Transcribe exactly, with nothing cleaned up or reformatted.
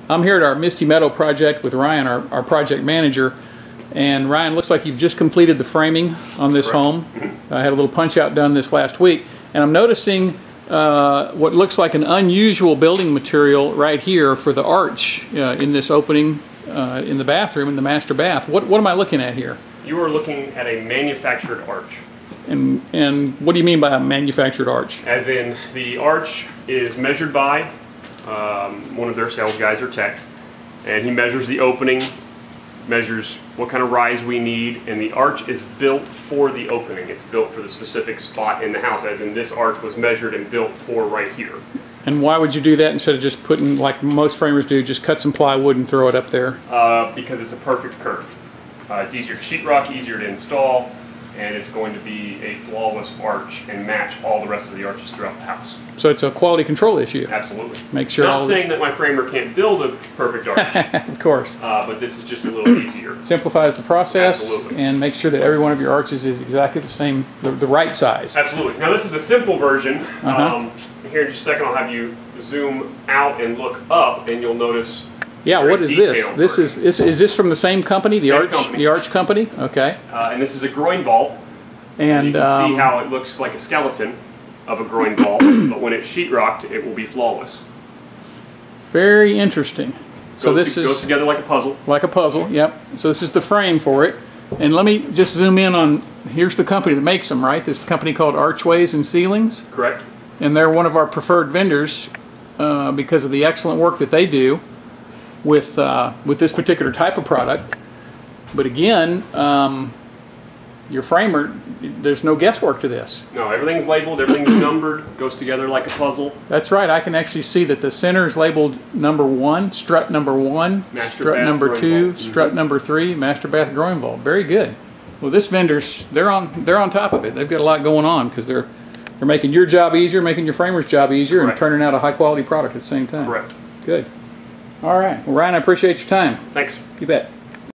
I'm here at our Misty Meadow project with Ryan, our, our project manager. And Ryan, looks like you've just completed the framing on this Correct. home. I had a little punch out done this last week. And I'm noticing uh, what looks like an unusual building material right here for the arch uh, in this opening uh, in the bathroom, in the master bath. What, what am I looking at here? You are looking at a manufactured arch. And, and what do you mean by a manufactured arch? As in, the arch is measured by um, one of their sales guys or techs, and he measures the opening, measures what kind of rise we need, and the arch is built for the opening. It's built for the specific spot in the house, as in this arch was measured and built for right here. And why would you do that instead of just putting, like most framers do, just cut some plywood and throw it up there? Uh, because it's a perfect curve. Uh, it's easier to sheetrock, easier to install, and it's going to be a flawless arch and match all the rest of the arches throughout the house. So it's a quality control issue. Absolutely. Make sure. Not all saying that my framer can't build a perfect arch. Of course. Uh, but this is just a little easier. Simplifies the process. Absolutely. And make sure that every one of your arches is exactly the same, the, the right size. Absolutely. Now this is a simple version. Uh-huh. um, here in just a second I'll have you zoom out and look up, and you'll notice. Yeah, what is this? This version. is, is is this from the same company, the Same arch, company. the arch company? Okay. Uh, and this is a groin vault. And you can um, see how it looks like a skeleton of a groin vault, but when it's sheetrocked, it will be flawless. very interesting. So Goes this to, is goes together like a puzzle. like a puzzle. Yep. So this is the frame for it. And let me just zoom in on. Here's the company that makes them. Right. This is a company called Archways and Ceilings. Correct. And they're one of our preferred vendors uh, because of the excellent work that they do with uh, with this particular type of product. But again, um, your framer, there's no guesswork to this. No, everything's labeled, everything's numbered, goes together like a puzzle. That's right. I can actually see that the center is labeled number one, strut number one, Master strut bath, number groin two, vault. strut Mm-hmm. number three, master bath groin vault. Very good. Well, this vendor's they're on they're on top of it. They've got a lot going on because they're they're making your job easier, making your framer's job easier, Correct. and turning out a high quality product at the same time. Correct. Good. All right. Well, Ryan, I appreciate your time. Thanks. You bet.